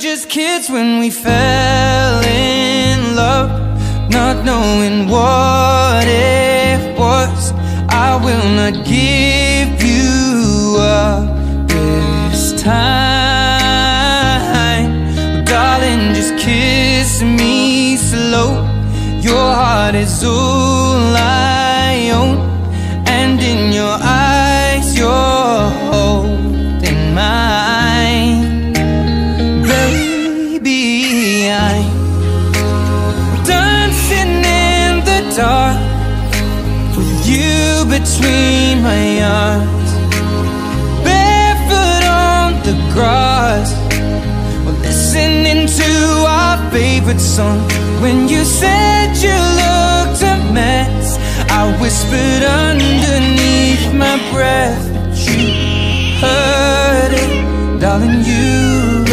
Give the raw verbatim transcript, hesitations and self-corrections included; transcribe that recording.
just kids when we fell in love, not knowing what it was. I will not give you up this time. Oh, darling, just kiss me slow. Your heart is all I own, and in your eyes you're holding mine. Baby, I'm dancing in the dark with you between my arms, barefoot on the grass, we're listening to our favorite song. When you said you looked a mess, I whispered underneath my breath, but you heard it, darling, you